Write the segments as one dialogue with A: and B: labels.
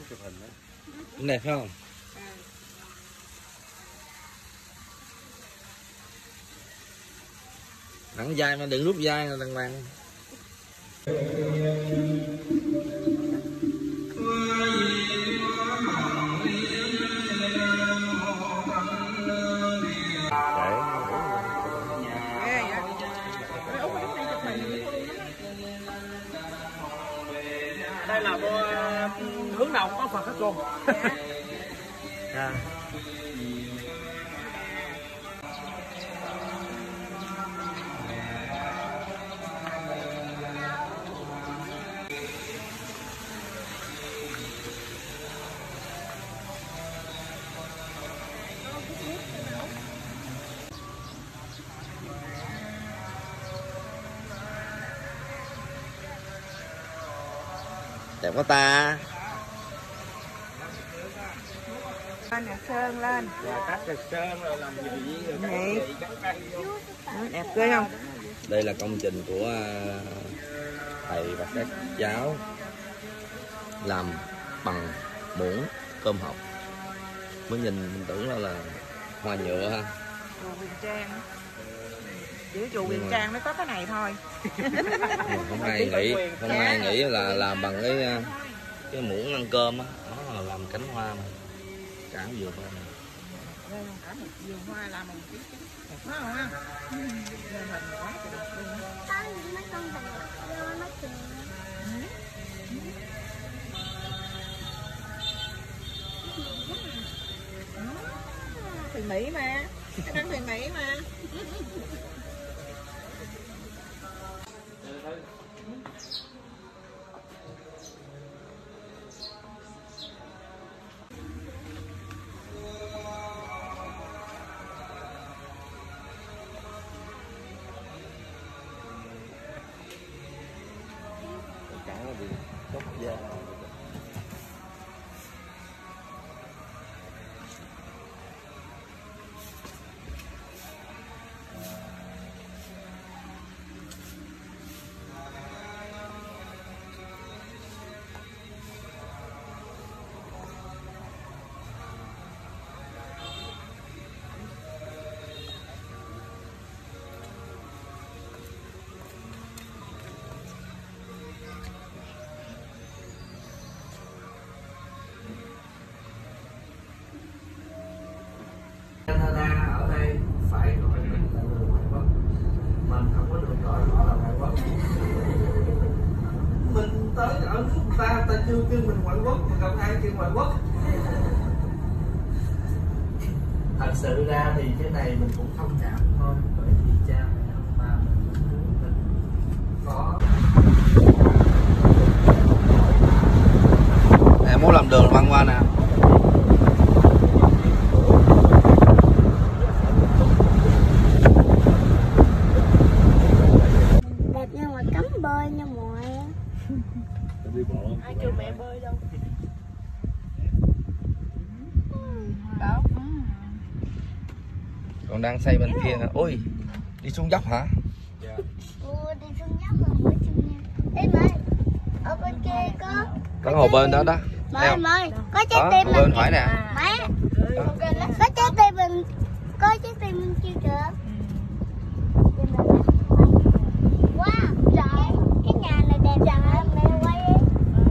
A: chụp hình đó.
B: Cũng đẹp phải không? Thẳng dai mà đừng rút dai là đàng hoàng.
A: Đây là hướng nào có Phật hết luôn.
B: Đẹp quá ta.
C: Lên nè, sơn lên.
A: Cắt cái sơn rồi làm gì
C: Vậy. Đẹp ghê không?
B: Đây là công trình của thầy và các cháu làm bằng muỗng cơm hộp. Mới nhìn mình tưởng là hoa nhựa ha.
C: Chùa Huyền Trang. Chỉ chùa Huyền Trang mới có cái này thôi.
B: Không ai nghĩ là làm bằng cái muỗng ăn cơm á, nó là làm cánh hoa mà. Cả vườn hoa này.
C: Đây là cả một vườn hoa làm bằng cái đẹp quá không á? Hình quá trời đẹp luôn á.
D: Có mấy con vật mấy kìa.
C: Thùy Mỹ mà, cái nắng Thùy Mỹ mà.
B: Cả bị chóc da.
A: Canada ở đây phải gọi mình là người ngoại quốc, mình không có được gọi họ là ngoại quốc. Mình tới ở nước ta chưa kêu mình ngoại quốc mà gặp ai kêu ngoại quốc. Thật sự ra thì cái này mình cũng thông cảm thôi, bởi vì cha mẹ ông bà mình muốn mình có.
B: Em muốn làm đường băng qua nè.
D: Đẹp nhưng mà cấm bơi nha mọi.
C: Ai kêu mẹ bơi đâu.
B: Còn đang xây bên kia nè. Ôi, đi xuống dốc hả?
D: Đi xuống dốc rồi mới chịu nha. Ê mày, ở bên kia có
B: hồ bên đó đó.
D: Mời, có trái tim
B: hồ bên phải nè.
D: Mẹ, có trái tim mình, có trái tim mình chưa kìa. Wow, trời, cái nhà này đẹp trời, mẹ quay đi.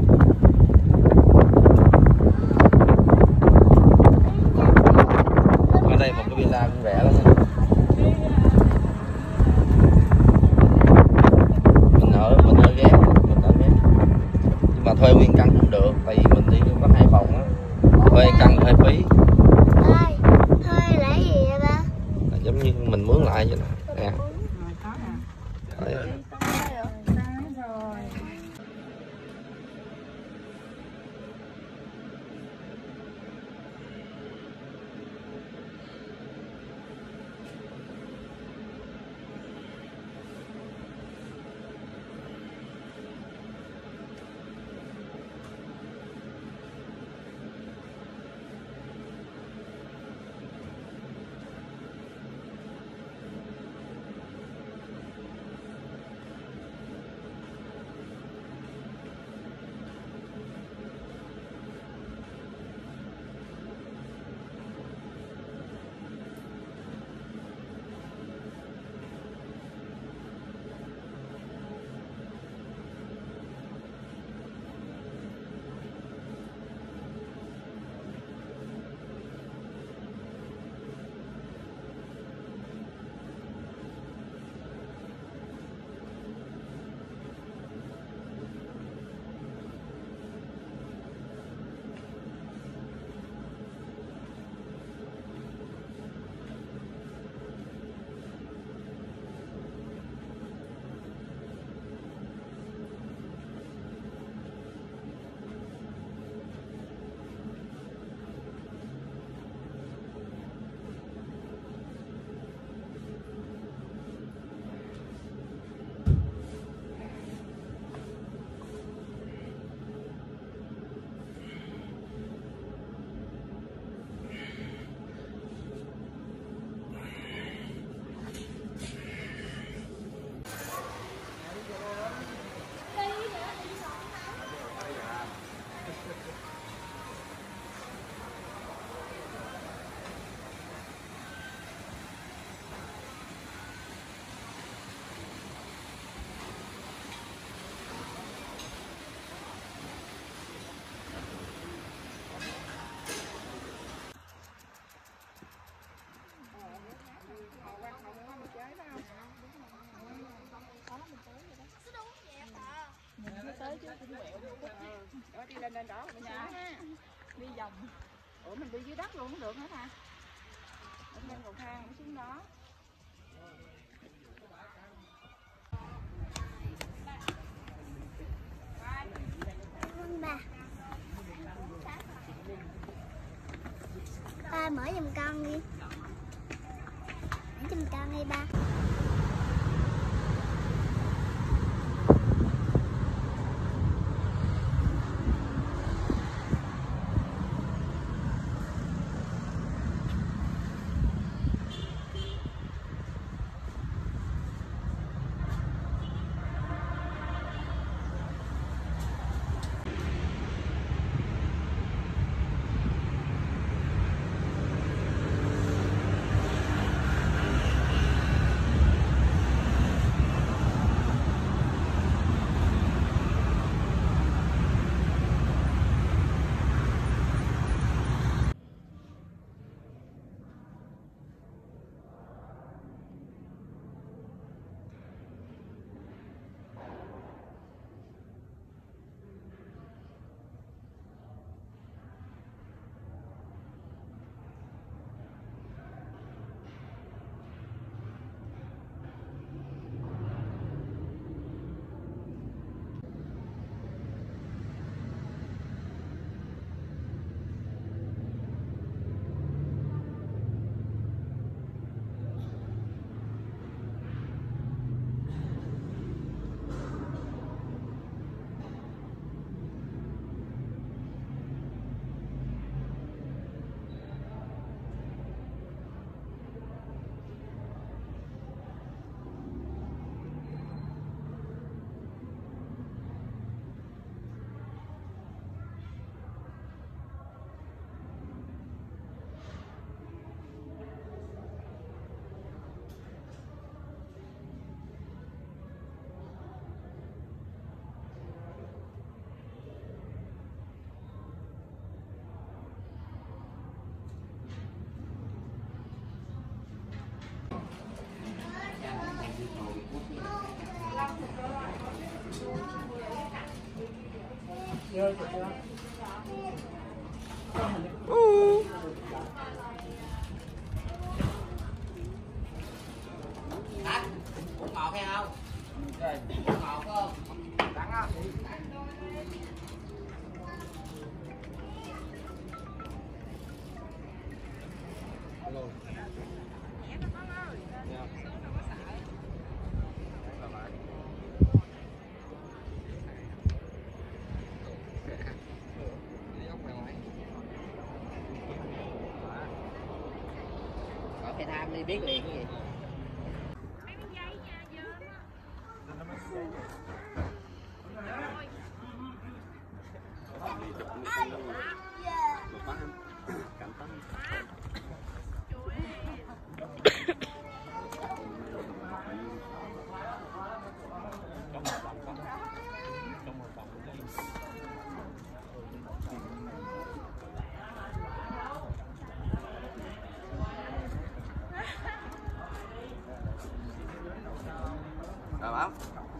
B: Ở đây một cái villa cũng rẻ lắm. Mình ở ghé. Nhưng mà thuê nguyên căn cũng được, tại vì mình đi có 2 phòng á. Thuê căn hơi phí.
D: Thôi là gì vậy ba?
B: Là giống như mình mướn lại vậy nè. Nè. Đấy.
C: lên lên đó mình xuống ha. Đi vòng. Ủa mình đi dưới đất luôn cũng được hả ta? Ở trên cầu thang nó xuống đó.
D: Ba mở giùm con đi. Mở giùm con đi ba.
B: Uống ngọt hay không? Uống ngọt không? Đắng không? Hello. Có phải tham đi biết liền cái gì? Rồi bấm.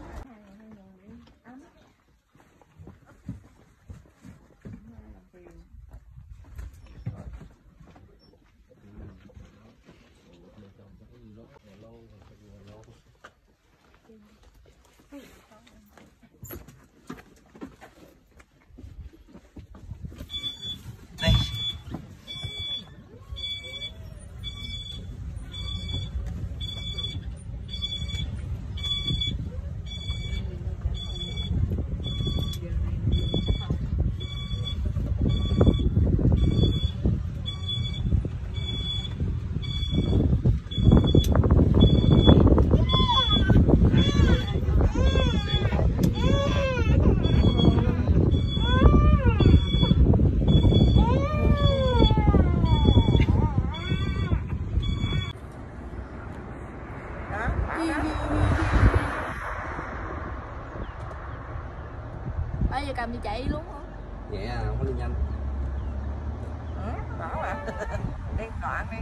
C: Bây giờ cầm thì chạy luôn hả?
B: Vậy à, không có đi nhanh.
C: Bảo à. Đi đoạn đi.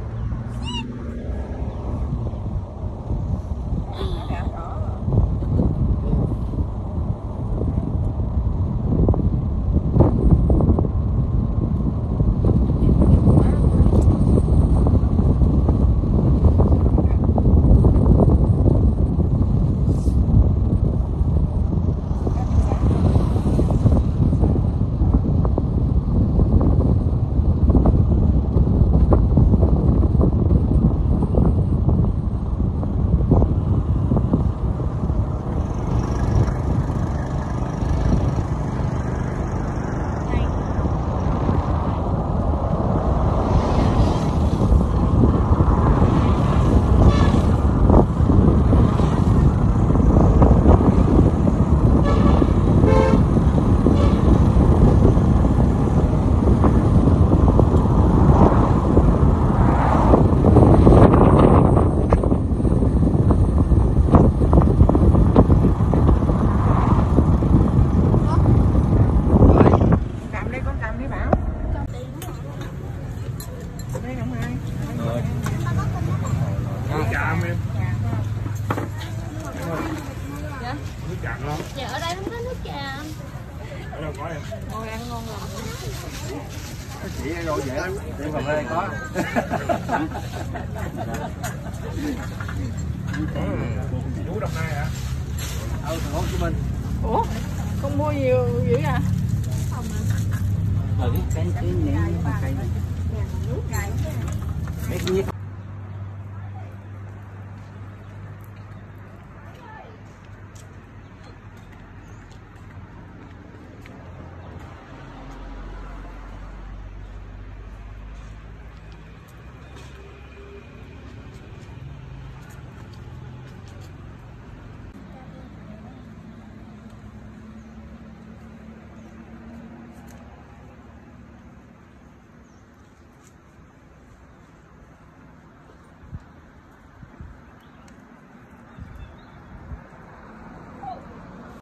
C: Đẹp đó.
D: 1 đây không có nước trà.
A: Ở đâu có em?
C: Ngồi ăn ngon lắm.
A: Chị ăn đồ dễ lắm. Tiệm cà phê có. Chú Đồng Nai hả? Thành phố Hồ Chí Minh.
C: Ủa, con mua nhiều dữ à?
A: Cái những cây mấy cái